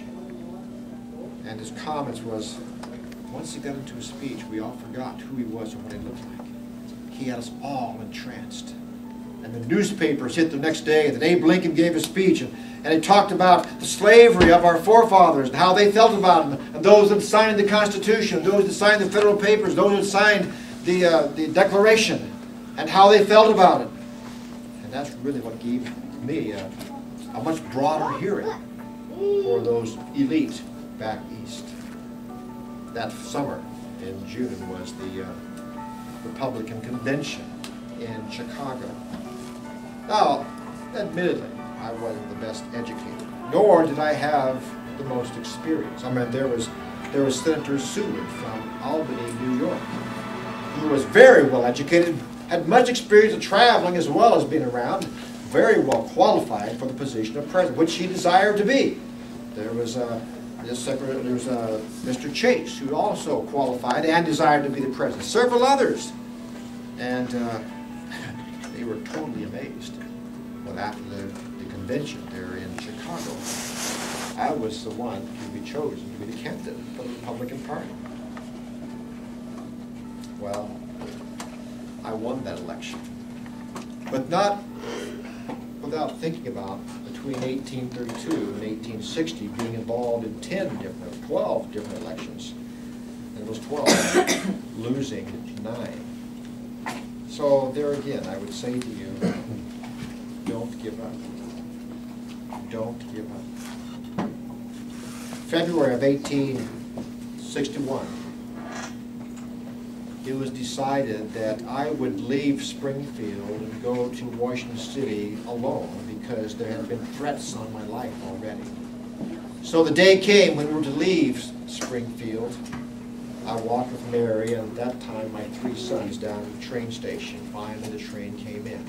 And his comments was, once he got into a speech, we all forgot who he was and what he looked like. He had us all entranced. And the newspapers hit the next day that Abe Lincoln gave a speech, and, and he talked about the slavery of our forefathers and how they felt about it, and those that signed the Constitution, those that signed the federal papers, those that signed the, uh, the Declaration, and how they felt about it. And that's really what gave me a, a much broader hearing for those elite back east. That summer in June was the uh, Republican Convention in Chicago. Now, admittedly, I wasn't the best educated, nor did I have the most experience. I mean, there was, there was Senator Seward from Albany, New York, who was very well educated, had much experience of traveling as well as being around, very well qualified for the position of president, which he desired to be. There was uh, this secretary, there was uh, Mister Chase, who also qualified and desired to be the president. Several others, and uh, they were totally amazed. Well, after the, the convention there in Chicago, I was the one to be chosen to be the candidate for the Republican Party. Well, I won that election, but not without thinking about between eighteen thirty-two and eighteen sixty being involved in ten different, twelve different elections, and those twelve losing nine. So there again, I would say to you, don't give up. Don't give up. February of eighteen sixty-one, it was decided that I would leave Springfield and go to Washington City alone because there had been threats on my life already. So the day came when we were to leave Springfield. I walked with Mary, and at that time my three sons down at the train station. Finally the train came in.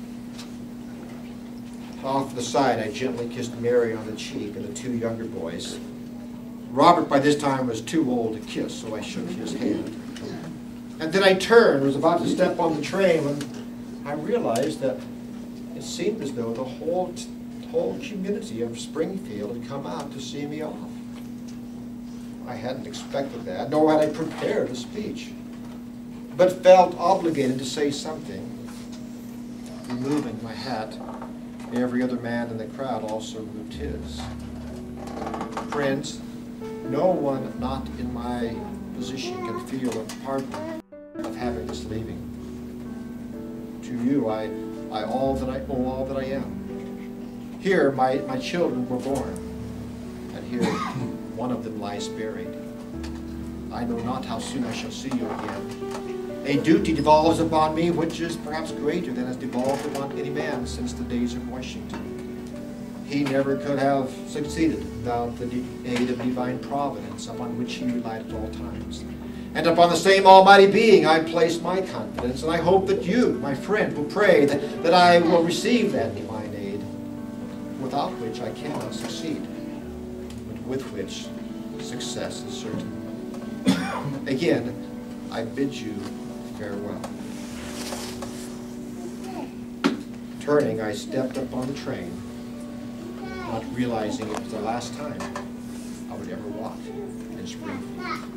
Off to the side, I gently kissed Mary on the cheek and the two younger boys. Robert by this time was too old to kiss, so I shook his hand. And then I turned, was about to step on the train, when I realized that it seemed as though the whole, whole community of Springfield had come out to see me off. I hadn't expected that, nor had I prepared a speech, but felt obligated to say something. Removing my hat, every other man in the crowd also moved his. Friends, no one not in my position can feel a part of having this leaving. To you, I, I all that I owe all that I am. Here, my, my children were born, and here one of them lies buried. I know not how soon I shall see you again. A duty devolves upon me which is perhaps greater than has devolved upon any man since the days of Washington. He never could have succeeded without the aid of divine providence upon which he relied at all times. And upon the same almighty being I place my confidence, and I hope that you, my friend, will pray that, that I will receive that divine aid, without which I cannot succeed, but with which success is certain. Again, I bid you farewell. Turning, I stepped up on the train, not realizing it was the last time I would ever walk in Springfield.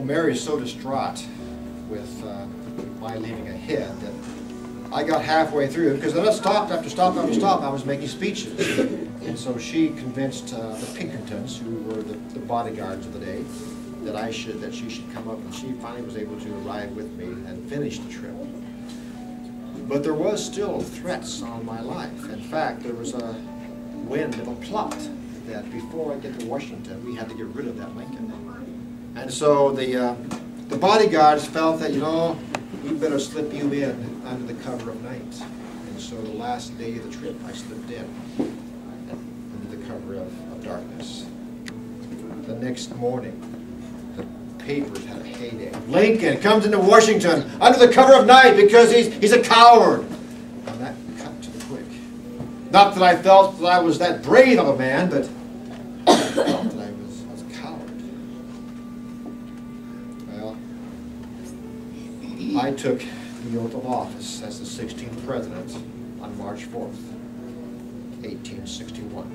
Mary is so distraught with uh, my leaving ahead that I got halfway through, because then I stopped after stop after stop. I was making speeches. And so she convinced uh, the Pinkertons, who were the, the bodyguards of the day, that I should, that she should come up, and she finally was able to arrive with me and finish the trip. But there was still threats on my life. In fact, there was a wind of a plot that before I get to Washington, we had to get rid of that Lincoln. And so the, uh, the bodyguards felt that, you know, we better slip you in under the cover of night. And so the last day of the trip, I slipped in under the cover of, of darkness. The next morning, the papers had a heyday. Lincoln comes into Washington under the cover of night because he's, he's a coward. And that cut to the quick. Not that I felt that I was that brave of a man, but I felt that I was, I was a coward. Well, I took the oath of office as the sixteenth president on March fourth, eighteen sixty-one.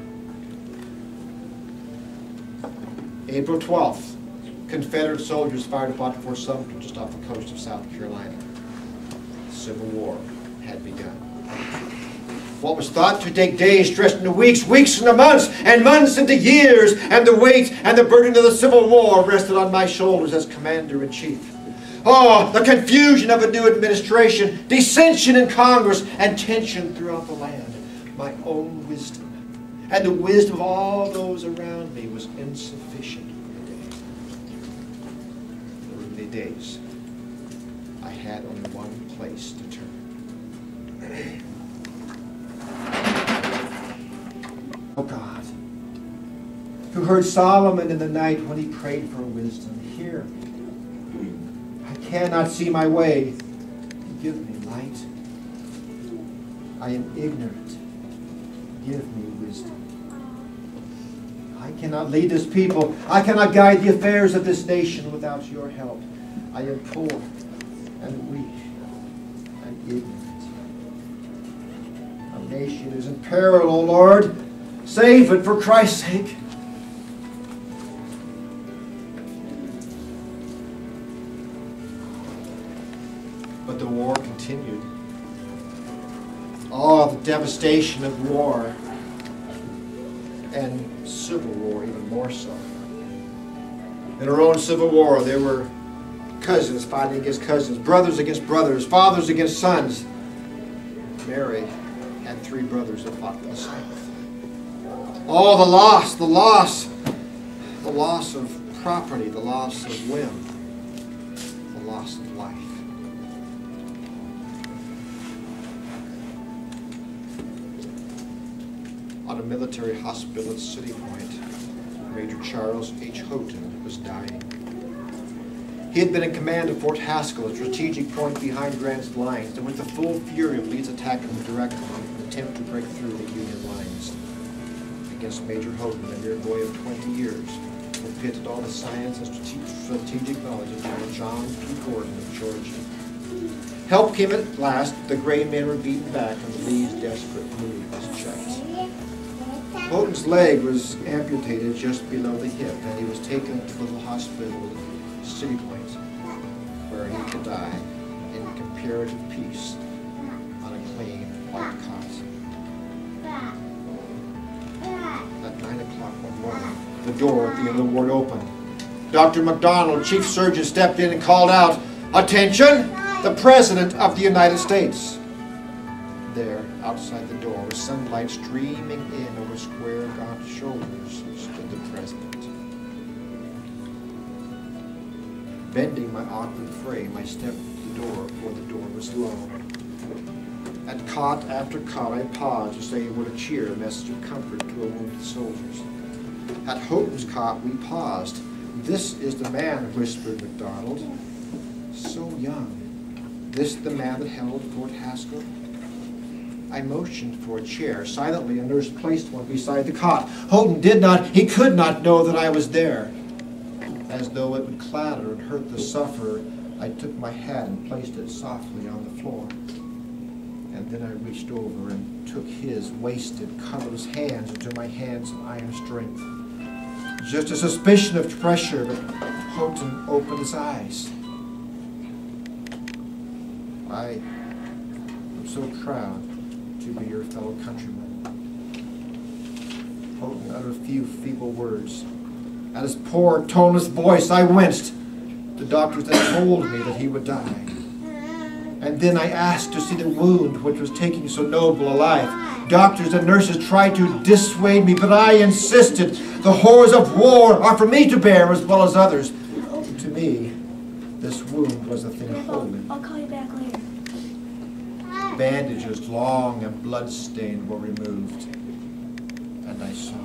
April twelfth, Confederate soldiers fired upon Fort Sumter just off the coast of South Carolina. The Civil War had begun. What was thought to take days stretched into weeks, weeks into months, and months into years, and the weight and the burden of the Civil War rested on my shoulders as Commander-in-Chief. Oh, the confusion of a new administration, dissension in Congress, and tension throughout the land. My own wisdom and the wisdom of all those around me was insufficient for the day. There were many days I had only one place to turn. Oh God, who heard Solomon in the night when he prayed for wisdom, hear me. I cannot see my way. Give me light. I am ignorant. Give me wisdom. I cannot lead this people. I cannot guide the affairs of this nation without your help. I am poor and weak and ignorant. Our nation is in peril, O Lord. Save it for Christ's sake. But the war continued. Oh, the devastation of war, and civil war even more so. In our own civil war, there were cousins fighting against cousins, brothers against brothers, fathers against sons. Mary had three brothers that fought for the South. Oh, the loss, the loss, the loss of property, the loss of limb, the loss of life. On a military hospital at City Point, Major Charles H. Houghton was dying. He had been in command of Fort Haskell, a strategic point behind Grant's lines, and with the full fury of Lee's attack on the direct line, attempt to break through the Union lines. Against Major Houghton, a mere boy of twenty years, who pitted all the science and strategic knowledge of General John P. Gordon of Georgia. Help came at last. The gray men were beaten back, and Lee's desperate move was checked. Houghton's leg was amputated just below the hip, and he was taken to the little hospital at City Point, where he could die in comparative peace on a clean white cot. At nine o'clock one morning, the door at the end of the ward opened. Doctor McDonald, chief surgeon, stepped in and called out, "Attention, the President of the United States." There, outside the door, with sunlight streaming in over square, gaunt shoulders, stood the President. Bending my awkward frame, I stepped to the door, for the door was low. At cot after cot, I paused to say a word of cheer, a message of comfort to our wounded soldiers. At Houghton's cot, we paused. "This is the man," whispered MacDonald. "So young. This the man that held Fort Haskell?" I motioned for a chair. Silently, a nurse placed one beside the cot. Houghton did not, he could not know that I was there. As though it would clatter and hurt the sufferer, I took my hat and placed it softly on the floor. And then I reached over and took his wasted, colorless hands into my hands of iron strength. Just a suspicion of pressure, but Houghton opened his eyes. I am so proud to be your fellow countryman. Houghton uttered a few feeble words. At his poor, toneless voice, I winced. The doctors had told me that he would die. And then I asked to see the wound which was taking so noble a life. Doctors and nurses tried to dissuade me, but I insisted. The horrors of war are for me to bear as well as others. To me, this wound was a thing holy. I'll call you back later. Bandages, long and blood-stained, were removed. And I saw.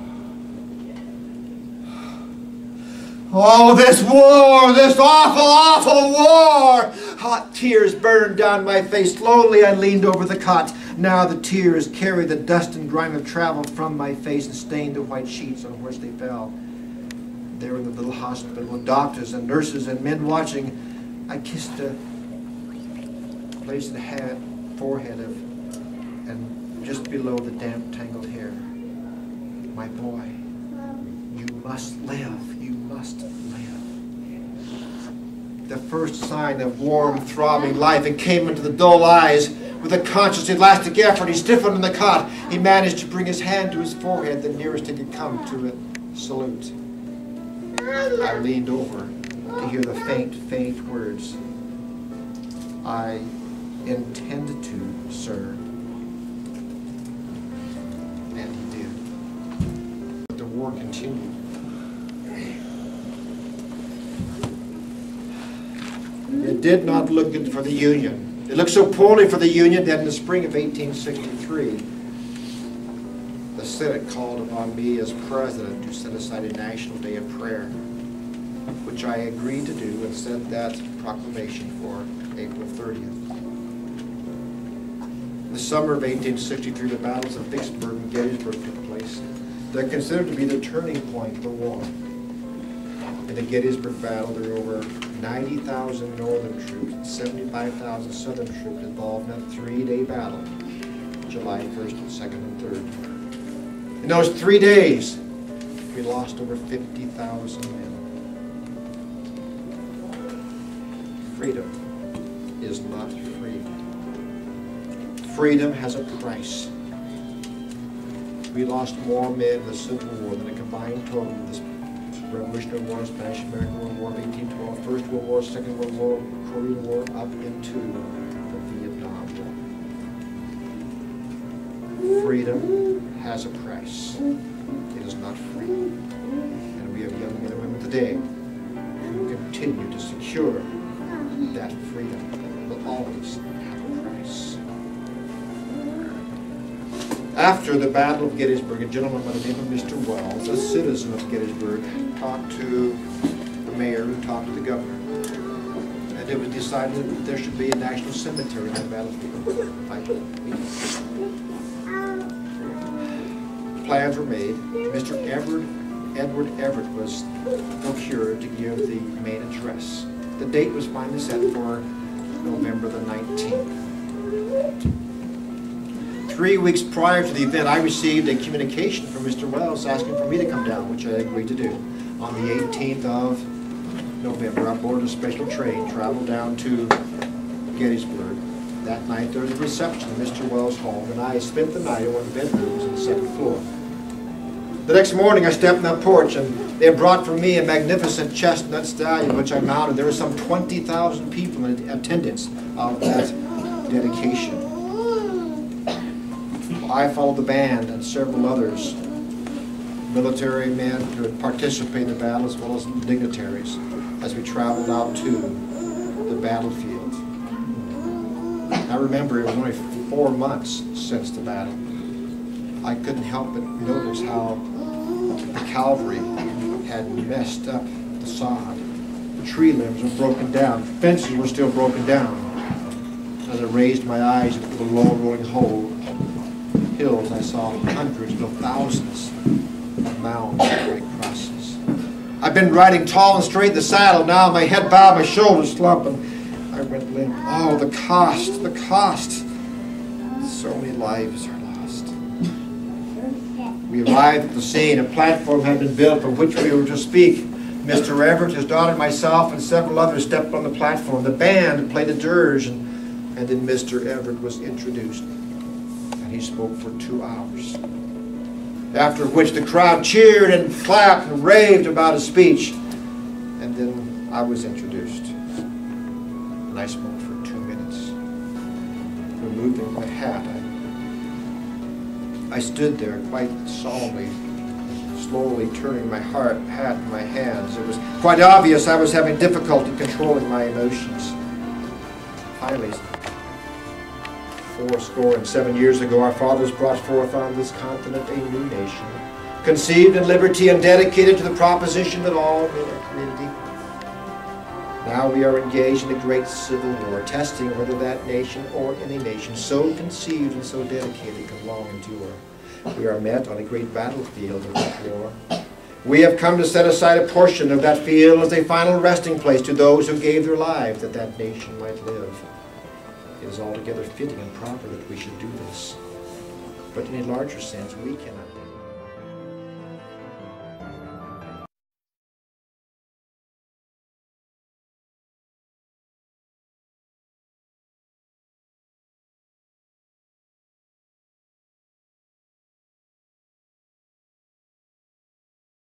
Oh, this war, this awful, awful war! Hot tears burned down my face. Slowly I leaned over the cot. Now the tears carried the dust and grime of travel from my face and stained the white sheets on which they fell. There in the little hospital with doctors and nurses and men watching, I kissed a place in the head, forehead of, and just below the damp, tangled hair. My boy, you must live. You must live. The first sign of warm, throbbing life, it came into the dull eyes. With a conscious, elastic effort, he stiffened in the cot. He managed to bring his hand to his forehead, the nearest he could come to a salute. I leaned over to hear the faint, faint words. I intended to, sir. And he did. But the war continued. It did not look good for the Union. It looked so poorly for the Union that in the spring of eighteen sixty-three, the Senate called upon me as president to set aside a national day of prayer, which I agreed to do and sent that proclamation for April thirtieth. In the summer of eighteen sixty-three, the battles of Vicksburg and Gettysburg took place. They're considered to be the turning point of the war. In the Gettysburg battle, there were over ninety thousand Northern troops and seventy-five thousand Southern troops involved in a three-day battle, July first and second and third. In those three days, we lost over fifty thousand men. Freedom is not free. Freedom has a price. We lost more men in the Civil War than a combined total of this Revolutionary War, Spanish-American World War of eighteen twelve, First World War, Second World War, Korean War, up into the Vietnam War. Freedom has a price. It is not free. And we have young men and women today who continue to secure that freedom that will always have a price. After the Battle of Gettysburg, a gentleman by the name of Mister Wells, a citizen of Gettysburg, talked to the mayor, who talked to the governor. And it was decided that there should be a national cemetery on the battlefield. Plans were made. Mister Edward, Edward Everett was procured to give the main address. The date was finally set for November the nineteenth. Three weeks prior to the event, I received a communication from Mister Wells asking for me to come down, which I agreed to do. On the eighteenth of November, I boarded a special train, traveled down to Gettysburg. That night, there was a reception at Mister Wells' home, and I spent the night in one of the bedrooms on the second floor. The next morning, I stepped on that porch, and they had brought for me a magnificent chestnut stallion, which I mounted. There were some twenty thousand people in attendance of that dedication. I followed the band and several others, military men who had participated in the battle as well as dignitaries, as we traveled out to the battlefield. I remember it was only four months since the battle. I couldn't help but notice how the cavalry had messed up the sod. The tree limbs were broken down. Fences were still broken down. As I raised my eyes to the low rolling hole, hills, I saw hundreds, no thousands of mounds of white crosses. I've been riding tall and straight in the saddle. Now my head bowed, my shoulders slump, and I went limp. Oh, the cost, the cost. So many lives are lost. We arrived at the scene. A platform had been built from which we were to speak. Mister Everett, his daughter, myself, and several others stepped on the platform. The band played a dirge, and, and then Mister Everett was introduced. And he spoke for two hours. After which the crowd cheered and clapped and raved about his speech. And then I was introduced. And I spoke for two minutes. Removing my hat, I, I stood there quite solemnly, slowly turning my heart, hat in my hands. It was quite obvious I was having difficulty controlling my emotions. Finally, four score and seven years ago, our fathers brought forth on this continent a new nation, conceived in liberty and dedicated to the proposition that all men are created equal. Now we are engaged in a great civil war, testing whether that nation or any nation so conceived and so dedicated can long endure. We are met on a great battlefield of that war. We have come to set aside a portion of that field as a final resting place to those who gave their lives that that nation might live. It is altogether fitting and proper that we should do this. But in a larger sense, we cannot do